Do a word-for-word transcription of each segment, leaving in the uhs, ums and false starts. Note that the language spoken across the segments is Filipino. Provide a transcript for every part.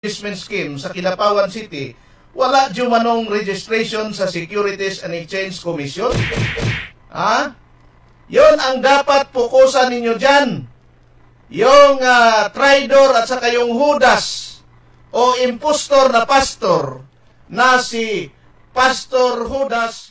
investment scheme sa Kilapawan City, wala dyo manong registration sa Securities and Exchange Commission? Ha? Yon ang dapat pukusan ninyo dyan. Yung uh, traidor at saka yung Judas o impostor na pastor na si Pastor Judas.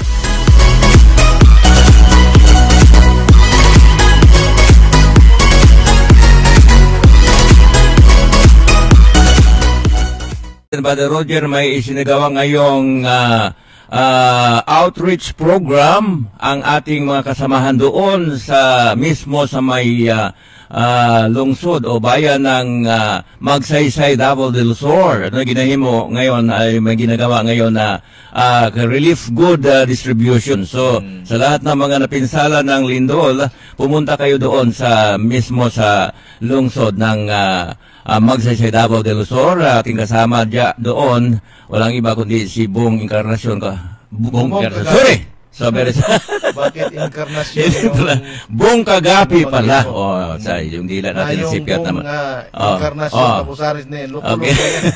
Brother Roger, may isinagawa ngayong uh, uh, outreach program ang ating mga kasamahan doon sa mismo sa may uh, uh, lungsod o bayan ng uh, Magsaysay, Davao del Sur. Ano ginahimo ngayon ay may ginagawa ngayon na uh, relief good uh, distribution. So hmm. sa lahat ng mga napinsala ng lindol, pumunta kayo doon sa mismo sa lungsod ng uh, Uh, Magsaysay, Davao del Sur. Uh, ating kasama dya doon, walang iba kundi si Bong Encarnacion ka. Bong Encarnacion. Sorry! Sabi rin. Bakit Encarnacion? Bong Kagapi pala. Oh, sa yung dila natin sipyat naman. Uh, Encarnacion, oh. Tapusaris na yun. Okay.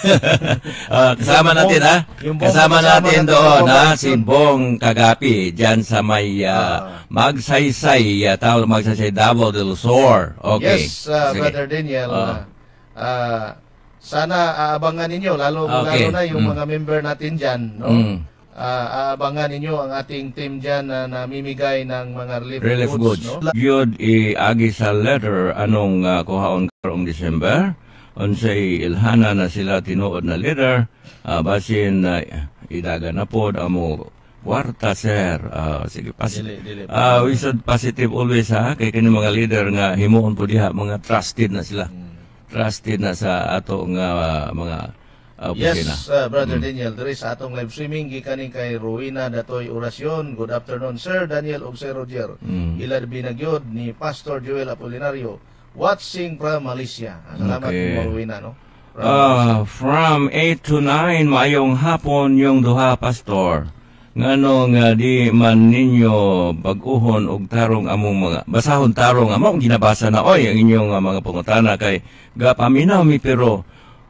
uh, kasama natin ha. Kasama natin doon ha, si Bong Kagapi dyan sa may uh, Magsaysay, uh, tawag Magsaysay, Davao del Sur. Okay. Yes, uh, Brother Daniel. Uh, Uh, sana aabangan ninyo, lalo, okay. lalo na yung mm. mga member natin dyan, no? Mm. Uh, aabangan ninyo ang ating team dyan na namimigay ng mga relief, relief goods, goods. No? Yun, i-agi sa letter anong uh, kuhaon karong December, unsay ilhana na sila tinuod na leader, uh, basin uh, idaga na po amo kwarta, sir. Uh, sige, positive. Dili, dili, uh, we should positive always, ha? Kaya kini mga leader nga himuon po diha, mga trusted na sila. Mm. Trusted na sa atong uh, mga uh, opisina. Yes, uh, Brother mm. Daniel, there is atong live streaming gikaning kay Rowena Datoy Orasyon. Good afternoon, Sir Daniel ug Sir Roger. Mm. Ila binagyod ni Pastor Joel Apolinario watching from Malaysia. Salamat okay. po, Rowena, no? From, uh, from eight to nine mayong hapon yung duha, Pastor. Ngano nga di man ninyo baguhon og tarong among mga basahon tarong among ginabasa na oy ang inyong uh, mga pangutana kay gapaminaw mi pero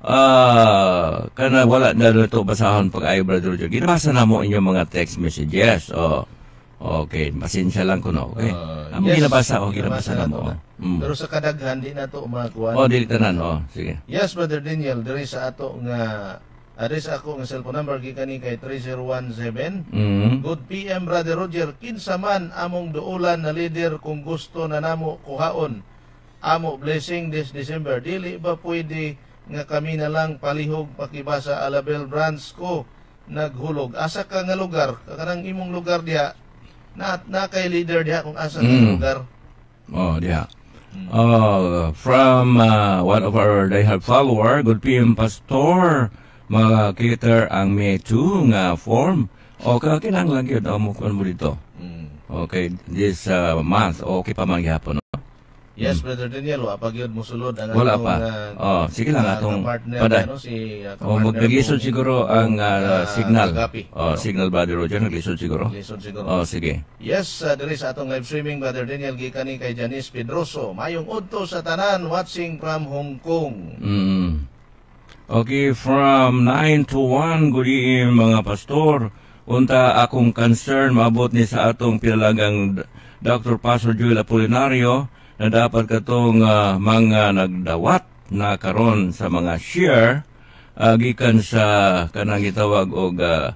uh, kana wala na dito basahon pag ayo, Brother Roger. Ginabasa na mo inyong mga text messages. Oh. Okay, pasensya lang ko no. Okay. Uh, among yes, ginabasa o oh, ginabasa, ginabasa na mo. Na mm. Pero sa kadaghan di na to makuha. Oh, dili tanan oh. Sige. Yes, Brother Daniel, there is ato nga address ako ng cellphone number gikani kay three zero one seven. Mm-hmm. Good P M, Brother Roger. Kinsa man among duulan na leader kung gusto na namo kuhaon amo blessing this December. Dili ba pwede nga kami na lang palihog pakibasa Alabel branch ko naghulog. Asa ka nga lugar? Kanang imong lugar diha na, na kay leader diha kung asa mm. nga lugar. Oh, diha. Mm. Uh, from uh, one of our diehard follower, Good P M Pastor, mga cater ang May two nga form. Okay, okay lang lang yun. O, mukuan mo dito. Mm. Okay, this uh, month. Okay pa man gihapon. No? Yes, mm. Brother Daniel. Apag yun musulod ang wala pa. Uh, oh, sige lang atong pada. Ano, si, uh, oh, maglisod siguro ang uh, uh, signal. Oh, uh, signal, Brother Roger. Naglisod siguro. Naglisod siguro. Oh, sige. Yes, uh, there is atong live streaming, Brother Daniel, gikani kay Janice Pedroso. Mayong udto sa tanan watching from Hong Kong. Mm. Okay, from nine to one, good evening mga pastor. Unta akong concern, maabot ni sa atong pinalagang Doctor Pastor Joel Apolinario na dapat katong uh, mga nagdawat na karon sa mga share uh, gikan sa kanang gitawag og uh,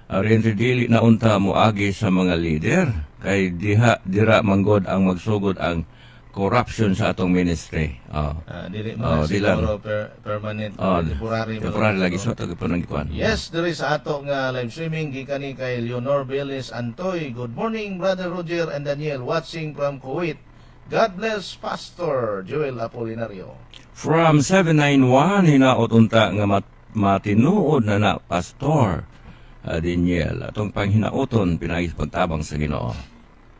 dili na unta moagi sa mga leader kay diha dira manggod ang magsugod ang corruption sa atong ministry. Oh. Uh, dili mo oh, siguro per, permanent oh, temporary. Temporary lagi so tag panangikuan. Yes, there is ato nga live streaming gikani kay Leonor Belis Antoy. Good morning, Brother Roger and Daniel watching from Kuwait. God bless Pastor Joel Apolinario. From seven nine one hinaot unta nga mat, matinuod na na Pastor uh, Daniel atong panghinauton pinagis pagtabang sa Ginoo.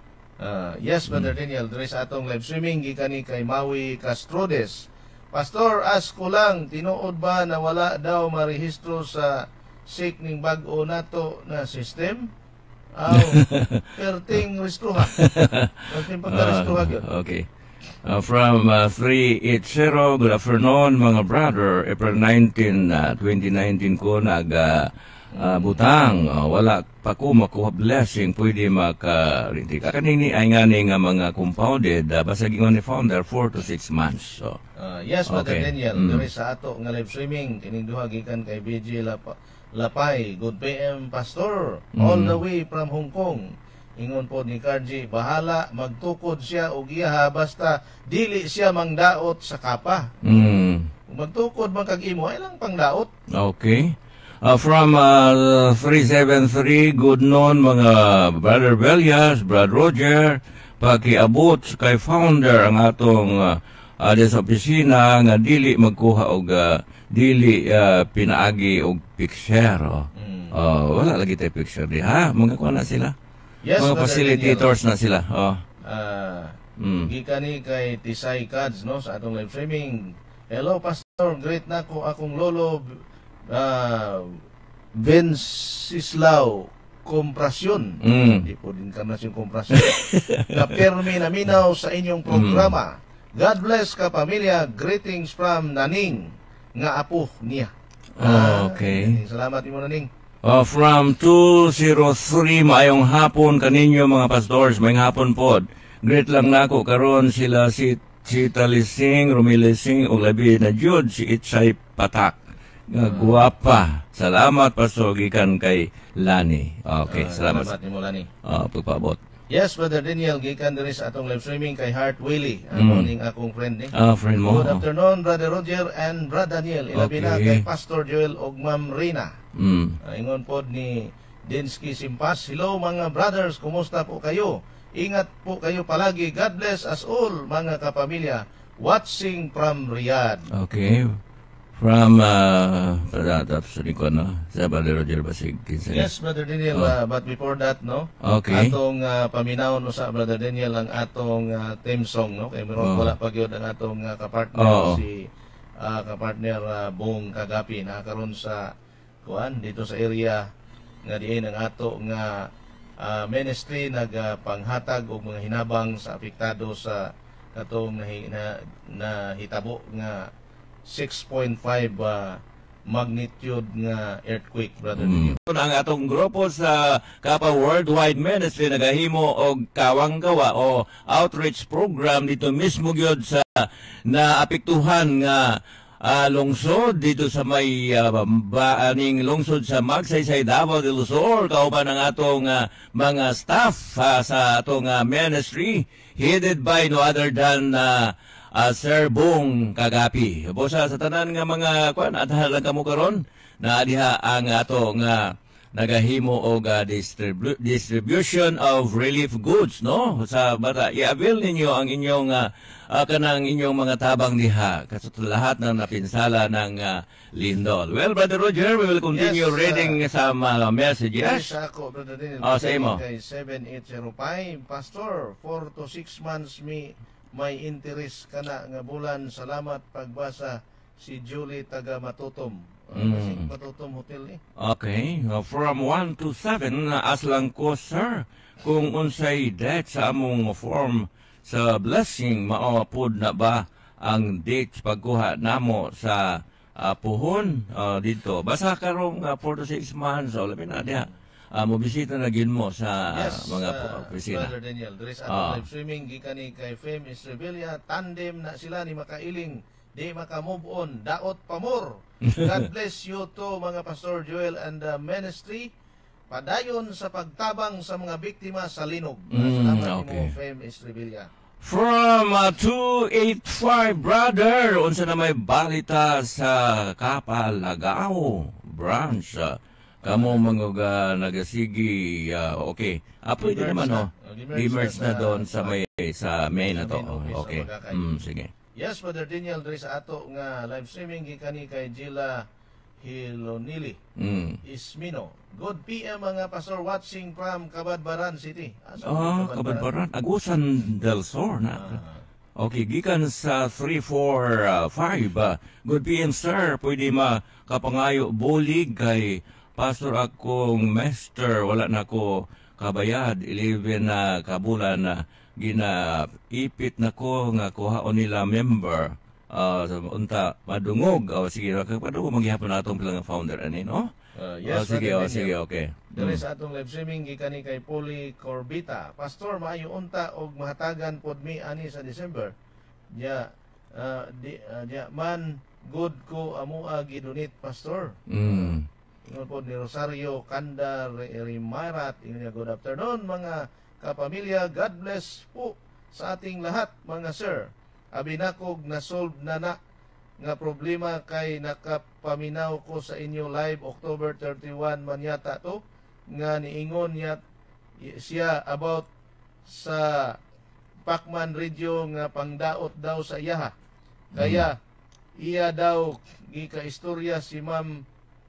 Uh, yes, Brother hmm. Daniel, there is atong live streaming gikani kay Maui Castrodes. Pastor, ask ko lang, tinuod ba na wala daw marehistro sa S I C ning bag-o nato na system? Aw, perting restruha. Perting pagka-restruha uh, okay. Uh, from uh, three eighty, good afternoon mga brother. April nineteenth, uh, twenty nineteen ko nag uh, uh, butang. Uh, wala pa ko makuha blessing. Pwede makarinti. Kakanini ay nga ni nga mga compounded. Uh, basta gingon ni founder, four to six months. So, uh, yes, Brother okay. Daniel. Mm. Dari sa ato nga live streaming. Kining duha gikan kay B J Lapa, Lapay. Good P M Pastor. Mm. All the way from Hong Kong. Ingon po ni Karji, bahala, magtukod siya o giyaha, basta dili siya mangdaot sa Kapa. Mm. Kung magtukod man kag-imo, ay lang pangdaot. Okay. Uh, from uh, three seven three, good noon mga Brother Belias, Brother Roger, pakiabot kay founder ang atong uh, uh, sa opisina nga dili magkuha og uh, dili uh, pinaagi og picture. Oh. Mm. Uh, wala lagi tayo picture di ha, mga kuha na sila. Yes, mga facilitators na sila. Oh. Uh, mm. Gikani kay Tisay Kads no sa atong live streaming. Hello Pastor, great na ko akong lolo uh, Vencislao Komprasyon. Mm. Hindi po din karnasyon komprasyon. Kapirmi na minaw sa inyong programa. Mm. God bless ka pamilya. Greetings from Naning nga apo niya. Oh, okay. Uh, salamat mo Naning. Uh, from two oh three, maayong hapon kaninyo mga pastors, may hapon po. Great lang nako karon sila si si Talising, Rumilising, o labi na Jude, si Itsay Patak. Nga guwapa. Salamat pastor, gikan kay Lani. Okay, uh, salamat. Salamat ni mo Lani. Uh, pagpaabot. Yes, Brother Daniel, gikan diri sa atong live streaming kay Heart Willie. Ang mm. akong friend ni. Ah, uh, friend mo. Good afternoon, Brother Roger and Brother Daniel. Ilabi okay. na kay Pastor Joel og Ma'am Rina. Mm. Uh, ingon po ni Dinsky Simpas. Hello mga brothers, kumusta po kayo? Ingat po kayo palagi. God bless us all mga kapamilya. Watching from Riyadh. Okay. From, uh, tapos ni ko, no? Sa Brother Roger Basig. Yes, Brother Daniel, oh. uh, but before that, no? Okay. Atong uh, paminaw no sa Brother Daniel ang atong uh, theme song, no? Kaya meron oh. wala pa gyud ang atong uh, kapartner oh. si uh, kapartner uh, Bong Kagapi na karon sa kuan dito sa area nga diin ang ato nga uh, ministry nagpanghatag uh, og mga hinabang sa apektado sa katong na, na, na hitabo nga six point five uh, magnitude nga earthquake, Brother mm. Daniel. Ang atong grupo sa Kapa Worldwide Ministry nagahimo og kawang gawa o outreach program dito mismo gyud sa naapektuhan nga uh, lungsod dito sa may uh, baaning lungsod sa Magsaysay, Davao del Sur. Kauban ang atong uh, mga staff uh, sa atong uh, ministry headed by no other than uh, Uh, Sir Bong Kagapi. Bosa sa tanan nga mga kwan at halang kamo karon na diha ang ato nga nagahimo og uh, distribu- distribution of relief goods no sa bata. I-avail ninyo ang inyong uh, uh, kanang inyong mga tabang diha kasi lahat ng napinsala ng uh, lindol. Well, Brother Roger, we will continue yes, reading uh, some uh, messages. Yes, ako, Brother Daniel. Oh, sa imo. Kay seven eight zero five, Pastor, four to six months me may interest ka na nga bulan. Salamat pagbasa si Julie taga Matutom. Mm. Matutom Hotel eh. Okay. Uh, from one to seven, uh, aslang ko, sir, kung unsay date sa among form sa blessing, maawapod na ba ang date pagkuha namo sa uh, puhon uh, dito? Basta karong uh, four to six months, o labi na diha. Uh, mobisita na gin mo sa yes, mga uh, opisina. Brother Daniel, there is uh, live streaming gikani kay Fame Estrevilla, tandem na sila ni makailing, di maka-move on, daot pamor. God bless you to mga Pastor Joel and the ministry. Padayon sa pagtabang sa mga biktima sa linog. Mm, salamat okay. mo, Fame Estrevilla. From uh, two eighty-five, brother, unsa na may balita sa Kapa Lagao branch. Uh, Kamo mga uh, nagasigi, uh, okay. Ah, pwede naman, no? Di-merge na doon sa may, sa main na to. Oh, okay. Mm, sige. Yes, Brother Daniel, dari sa ato nga live streaming gikani kay Gila Hilonili. Mm. Ismino. Good P M mga pastor watching from Cabadbaran City. Ah, oh, Cabadbaran. Agusan del Sur na. Ah. Okay, gikan sa three four five. Uh, good P M, sir. Pwede makapangayo bulig kay Pastor akong master, wala na ko kabayad, eleven na uh, kabulan na ginaipit na ko nga kuhaon nila member uh, unta madungog o sige padungog maghihapon na atong pilang founder ani no. Uh, yes, oh, sige oh, sige okay. Dere sa atong live streaming gikan ni kay Poli Corbita. Pastor, maayo unta og mahatagan pod mi ani sa December. Ya uh, di uh, ya man good ko amo gidunit pastor. Mm. Ingon po ni Rosario Kanda Rimarat. Ingon good afternoon mga kapamilya. God bless po sa ating lahat mga sir. Abinakog na solve na na nga problema kay nakapaminaw ko sa inyo live October thirty-one man yata to nga niingon yat siya about sa Pacman Radio nga pangdaot daw sa iyaha. Kaya iya daw gika-istorya si Ma'am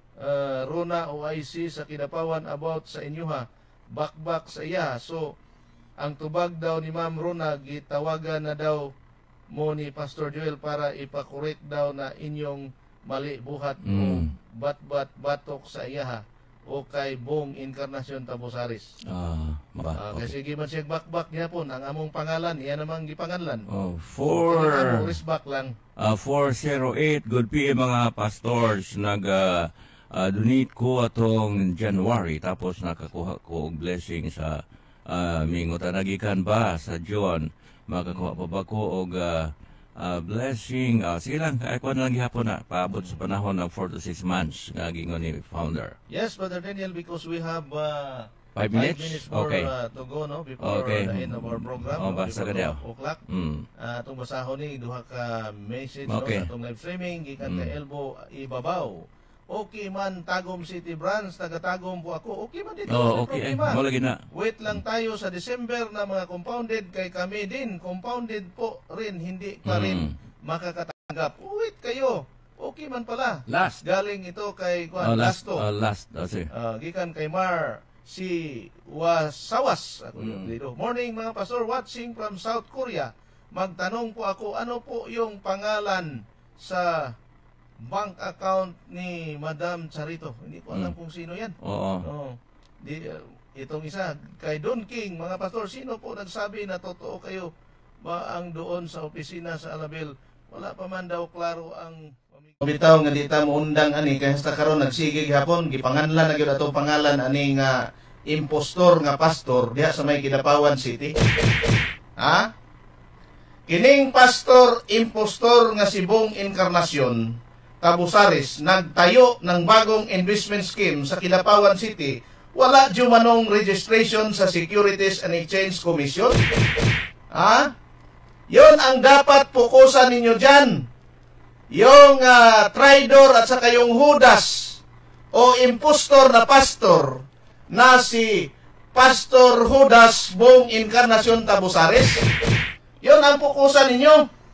uh, Rona O I C sa Kidapawan about sa inyoha bakbak sa iya. So ang tubag daw ni Ma'am Rona gitawagan na daw mo ni Pastor Joel para ipakorek daw na inyong mali buhat mm. o bat-bat batok sa iyaha o kay Bong Encarnacion Tabosaris. Ah, uh, uh, okay. Kasi giman siya bakbak niya po ang among pangalan, iya namang gipangalan. Oh, four so, risbak lang. Uh, four oh eight good P M mga pastors nag uh, uh, donate ko atong January tapos nakakuha ko og blessing sa uh, mingutan nagikan ba sa John makakuha pa ba ko og uh, uh, blessing. Uh, sige lang, ay ko na lang gihapon na paabot sa panahon ng four to six months nga gingon ni founder. Yes, Brother Daniel, because we have uh, five minutes, five minutes more okay. uh, to go no before okay. the end of our program. Oh, basta ka daw. two o'clock. Mm. Uh, itong basahon ni duha ka message okay. no, sa itong live streaming gikan mm. kay Elbo Ibabaw. Okay man, Tagum City Branch, taga-Tagum po ako. Okay man dito. Oh, okay. Eh, lagi na. Wait lang tayo sa December na mga compounded kay kami din. Compounded po rin, hindi pa rin mm. makakatanggap. Wait kayo. Okay man pala. Last. Galing ito kay Juan oh, last, Lasto. Oh, last. Oh, uh, gikan kay Mar si Wasawas. Ako mm. dito. Morning mga pastor, watching from South Korea. Magtanong po ako, ano po yung pangalan sa bank account ni Madam Charito? Hindi ko alam mm. kung sino yan. Oo. Oh. Di, uh, itong isa, kay Don King, mga pastor, sino po nagsabi na totoo kayo ba ang doon sa opisina sa Alabel? Wala pa man daw klaro ang bitaw nga dita mo undang ani kay hasta karon nagsigig hapon gipanganlan na gyud ato pangalan ani nga impostor nga pastor diha sa may Kidapawan City. Ha? Kining pastor impostor nga si Bong Encarnacion Tabosaris nagtayo ng bagong investment scheme sa Kidapawan City. Wala dyo manong registration sa Securities and Exchange Commission. Ha? Yon ang dapat pukusan ninyo dyan. Yung uh, traidor at saka yung Judas o impostor na pastor na si Pastor Judas Bong Encarnacion Tabosaris. Yon ang pukusan ninyo.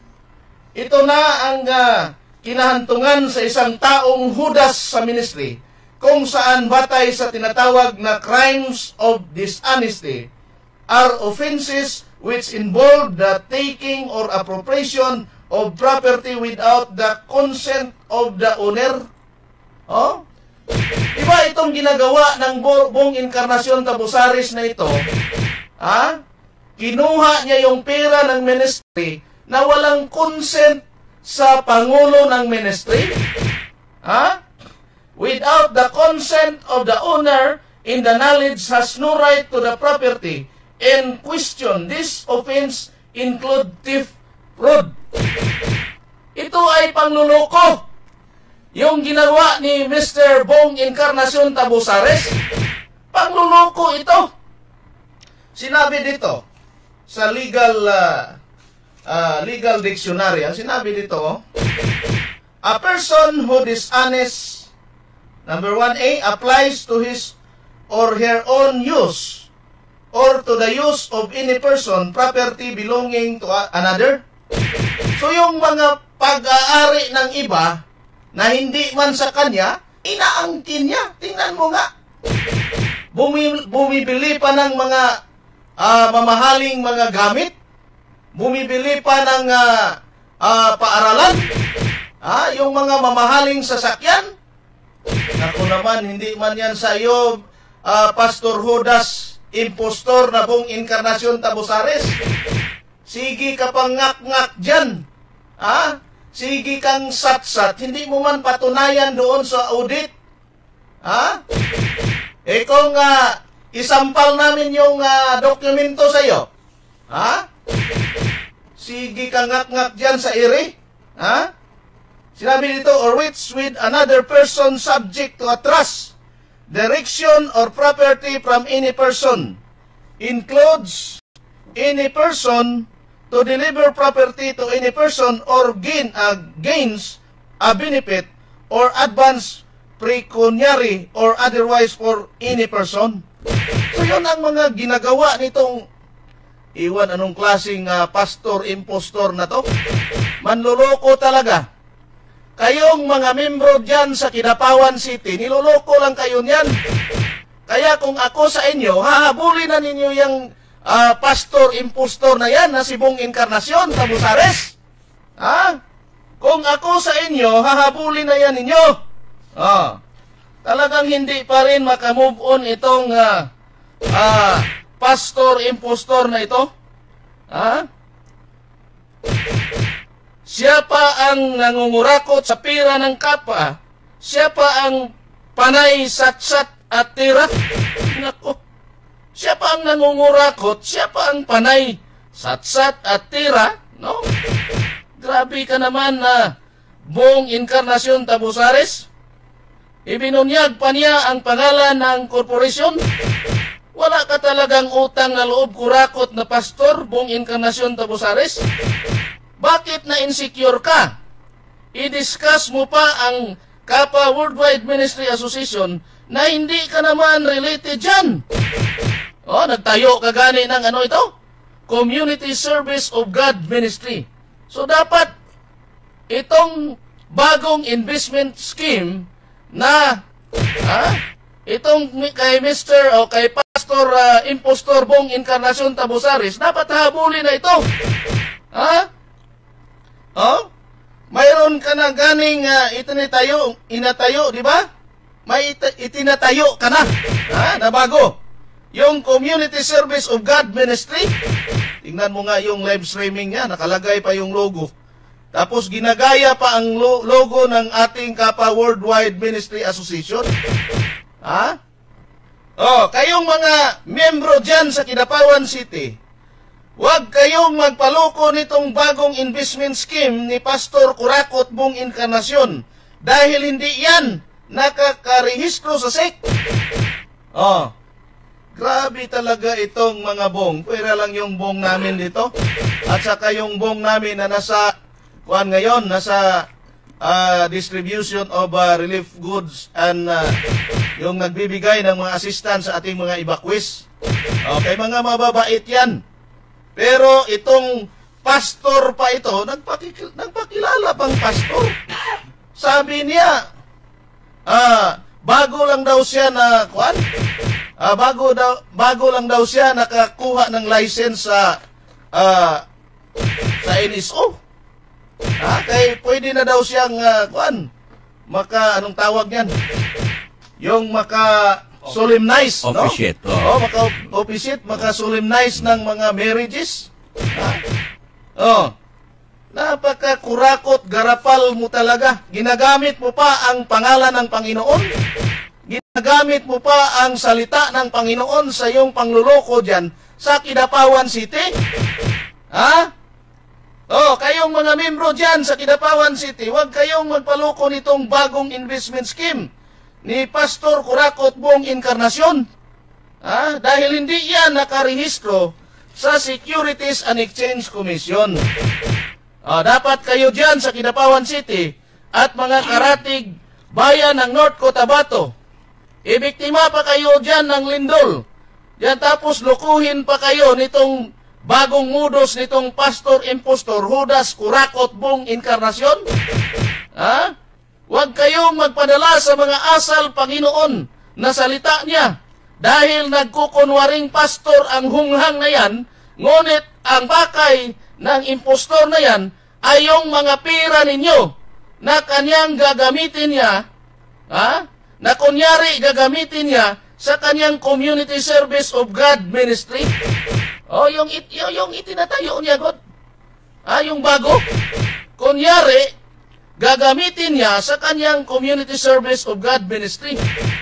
Ito na ang uh, kinahantungan sa isang taong Judas sa ministry, kung saan batay sa tinatawag na crimes of dishonesty are offenses which involve the taking or appropriation of property without the consent of the owner. Oh? Diba itong ginagawa ng Bong Encarnacion Tabosaris na ito? Ha? Kinuha niya yung pera ng ministry na walang consent sa pangulo ng ministry, ha? Without the consent of the owner in the knowledge has no right to the property in question. This offense include theft, fraud. Ito ay pangluloko. Yung ginawa ni Mister Bong Encarnacion Tabosaris, pangluloko ito. Sinabi dito sa legal uh, Uh, legal dictionary, ang sinabi dito, a person who dishonest, number one A, applies to his or her own use or to the use of any person, property belonging to another. So yung mga pag-aari ng iba na hindi man sa kanya, inaangkin niya. Tingnan mo nga. Bumi, bumibili pa ng mga uh, mamahaling mga gamit. Bumibili pa ng uh, uh, paaralan, ah, yung mga mamahaling sasakyan. Ako naman, hindi man yan sa iyo, uh, Pastor Judas impostor na buong inkarnasyon tabusares. Sige ka pang ngak-ngak dyan. Ha? Sige kang sat-sat. Hindi mo man patunayan doon sa audit. Ha? Eh kung uh, isampal namin yung uh, dokumento sa iyo. Ha? Sige kang ngak-ngak dyan sa iri. Ha? Sinabi dito, or which with another person subject to a trust, direction, or property from any person, includes any person to deliver property to any person or gain uh, gains a benefit or advance pecuniary or otherwise for any person. So yun ang mga ginagawa nitong iwan anong klaseng uh, pastor impostor na to. Manluloko talaga. Kayong mga membro dyan sa Kidapawan City, niloloko lang kayo niyan. Kaya kung ako sa inyo, hahabulin na ninyo yung uh, pastor impostor na yan na si Bong Encarnacion Tabusares. Ha? Kung ako sa inyo, hahabulin na yan ninyo. Ah, talagang hindi pa rin makamove on itong uh, uh, pastor impostor na ito. Ha? Siya pa ang nangungurakot sa pira ng Kapa. Siya pa ang panay satsat at tira. Nako. Siya pa ang nangungurakot. Siya pa ang panay satsat at tira. No? Grabe ka naman na Bong Encarnacion Tabusares. Ibinunyag pa niya ang pangalan ng korporasyon. Wala ka talagang utang na loob kurakot na pastor, Bong Encarnacion Tabusares. Bakit na insecure ka? I-discuss mo pa ang Kapa Worldwide Ministry Association na hindi ka naman related dyan. O, nagtayo ka gani ng ano ito? Community Service of God Ministry. So, dapat itong bagong investment scheme na ha, itong kay Mister o kay Pastor uh, Impostor Bong Encarnacion Tabusares, dapat habulin na ito. Ha? Oh? Mayroon ka na ganing uh, itinatayo, inatayo, di ba? May it itinatayo ka na, ha? Na bago. Yung Community Service of God Ministry. Tingnan mo nga yung live streaming niya, nakalagay pa yung logo. Tapos ginagaya pa ang lo logo ng ating Kapa Worldwide Ministry Association. Ha? Oh, kayong mga membro dyan sa Kidapawan City, huwag kayong magpaloko nitong bagong investment scheme ni Pastor Kurakot Bong Encarnacion dahil hindi yan nakakarehistro sa S E C. Oh, grabe talaga itong mga bong. Pwera lang yung bong namin dito. At saka yung bong namin na nasa, kuan ngayon, nasa uh, distribution of uh, relief goods and uh, yung nagbibigay ng mga assistance sa ating mga evacuees. Okay, mga mababait yan. Pero itong pastor pa ito, nagpakil nagpakilala pang pastor. Sabi niya, ah, bago lang daw siya na, kuan? Ah, bago, daw, bago lang daw siya nakakuha ng license sa, ah, sa N S O. Ah, kay pwede na daw siyang, uh, kuan, maka, anong tawag yan? Yung maka... solemnize, no? Officiate. Oh, oh maka-officiate, maka-solemnize ng mga marriages. Ha? Oh. Napaka-kurakot, garapal mo talaga. Ginagamit mo pa ang pangalan ng Panginoon. Ginagamit mo pa ang salita ng Panginoon sa iyong pangluloko dyan sa Kidapawan City. Ha? Oh, kayong mga membro dyan sa Kidapawan City, huwag kayong magpaloko nitong bagong investment scheme ni Pastor Kurakot Bong Encarnacion. Ah, dahil hindi yan nakarehistro sa Securities and Exchange Commission. Ah, dapat kayo dyan sa Kidapawan City at mga karatig bayan ng North Cotabato, ibiktima pa kayo dyan ng lindol. Yan tapos lukuhin pa kayo nitong bagong mudos nitong Pastor Impostor Judas Kurakot Bong Encarnacion. Ah? Huwag kayong magpadala sa mga asal Panginoon na salita niya dahil nagkukunwaring pastor ang hunghang na yan, ngunit ang bakay ng impostor na yan ay yung mga pira ninyo na kanyang gagamitin niya, ha? Na kunyari gagamitin niya sa kanyang Community Service of God Ministry. O, yung, it, yung, yung itinatayo niya, God. Ah, yung bago. Kunyari, gagamitin niya sa kanyang Community Service of God Ministry.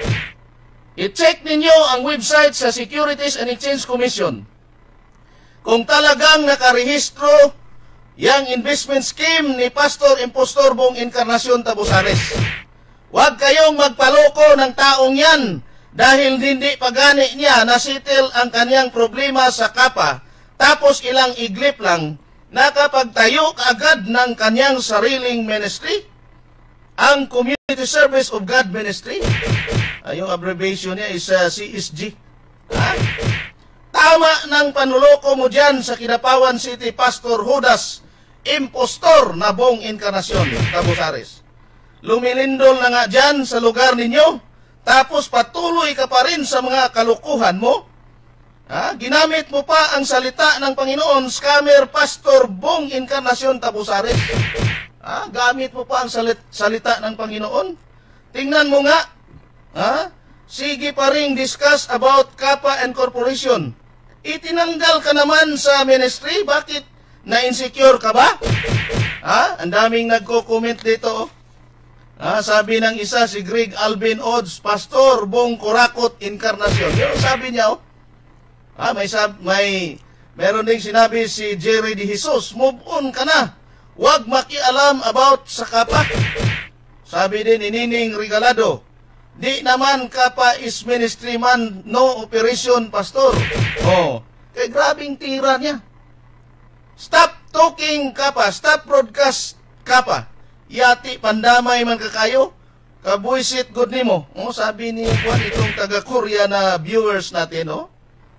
I-check ninyo ang website sa Securities and Exchange Commission. Kung talagang nakarehistro yang investment scheme ni Pastor Impostor Bong Encarnacion Tabusares. Huwag kayong magpaloko ng taong yan dahil hindi pagani niya nasitil ang kanyang problema sa Kapa, tapos ilang iglip lang, nakapagtayo kaagad ng kanyang sariling ministry, ang Community Service of God Ministry. Ay, yung abbreviation niya is uh, C S G. Ha? Tama ng panuloko mo dyan sa Kidapawan City Pastor Judas Impostor na Bong Encarnacion Tabusares. Lumilindol na nga dyan sa lugar ninyo, tapos patuloy ka pa rin sa mga kalukuhan mo. Ha? Ginamit mo pa ang salita ng Panginoon, scammer Pastor Bong Encarnacion Tabusares. Ha? Gamit mo pa ang salit, salita ng Panginoon. Tingnan mo nga, ha? Sige pa rin discuss about Kapa and Corporation. Itinanggal ka naman sa ministry, bakit? Na-insecure ka ba? Ha? Ang daming nagko-comment dito. Ha? Sabi ng isa, si Greg Alvin Odds, Pastor Bong Kurakot Encarnacion. Pero sabi niya, oh, ha? may, sab may meron ding sinabi si Jerry De Jesus, move on ka na. Huwag makialam about sa Kapa. Sabi din ni Nining Regalado, di naman Kapa is ministry man, no operation, Pastor. Oh, kay grabing tira niya. Stop talking Kapa, stop broadcast Kapa. Yati pandamay man kakayo, kabuisit good nimo. Oh, sabi ni Juan itong taga-Korea na viewers natin, oh.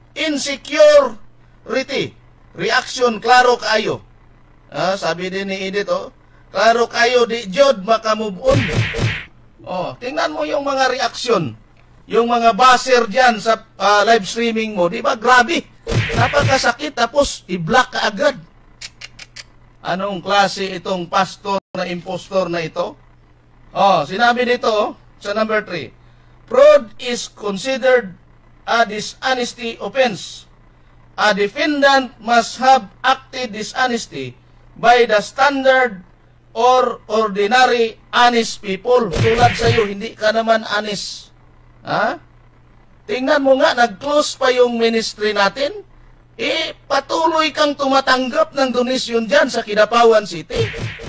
Insecurity, reaction klaro kaayo. Ah, sabi din ni Edith, oh, klaro kayo di jod makamove on. Oh, tingnan mo yung mga reaksyon, yung mga baser diyan sa uh, live streaming mo, di ba? Grabe. Napakasakit, tapos i-block ka agad. Anong klase itong pastor na impostor na ito? Oh, sinabi dito, oh, sa number three. Fraud is considered a dishonesty offense. A defendant must have acted dishonesty by the standard or ordinary honest people. Tulad sa'yo, hindi ka naman honest. Ha? Tingnan mo nga, nag-close pa yung ministry natin. Eh, patuloy kang tumatanggap ng donasyon dyan sa Kidapawan City.